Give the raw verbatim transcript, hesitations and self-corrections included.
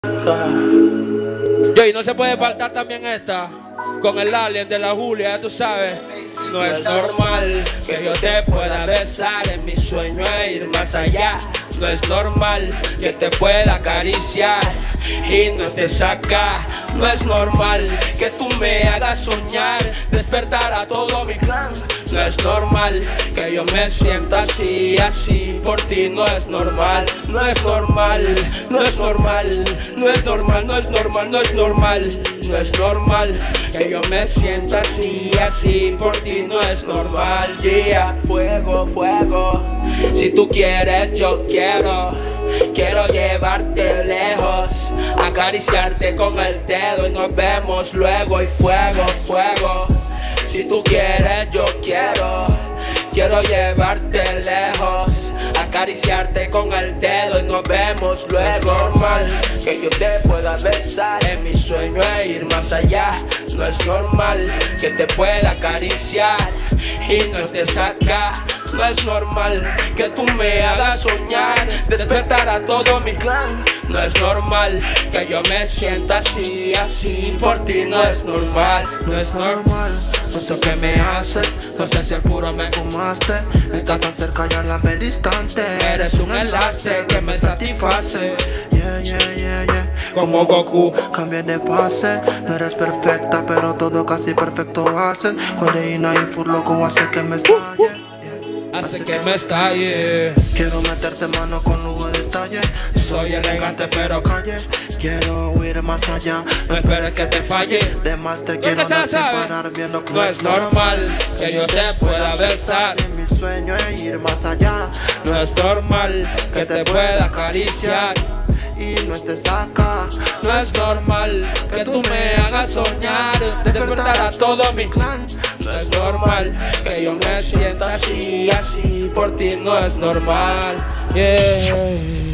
Yo, y no se puede faltar también esta con el alien de la Julia, tú sabes. No es normal que yo te pueda besar en mi sueño e ir más allá. No es normal que te pueda acariciar y no estés acá. No es normal que tú me hagas soñar, despertar a todo mi clan. No es normal que yo me sienta así, así por ti. No es normal, no es normal, no es normal, no es normal, no es normal, no es normal. No es normal que yo me sienta así, así por ti. No es normal, yeah. Fuego, fuego, si tú quieres yo quiero. Quiero llevarte lejos, acariciarte con el dedo y nos vemos luego. Y fuego, fuego, si tú quieres yo quiero. Quiero llevarte lejos, acariciarte con el dedo y nos vemos luego. No es normal que yo te pueda besar en mi sueño e ir más allá. No es normal que te pueda acariciar y no estés acá. No es normal que tú me hagas soñar, despertar a todo mi clan. No es normal que yo me sienta así, así por ti. No es normal, no es normal. No sé qué me haces, no sé si el puro me fumaste. Estás tan cerca y a la vez distante. Eres un enlace que me satisface. Yeah, yeah, yeah, yeah. Como Goku, cambié de fase. No eres perfecta, pero todo casi perfecto haces. Codeína y furloco hace que me estalle. Hace que me estalle. Quiero meterte mano con lujo de detalle. Soy elegante pero calle. Quiero ir más allá. No esperes que te falle. De más te quiero no separar viendo que no es normal que yo te pueda besar en mi sueño e ir más allá. No es normal que te pueda acariciar y no estés acá. No es normal que tú me hagas soñar, despertar a todo mi clan. No es normal que yo me sienta así, así por ti. No es normal, yeah.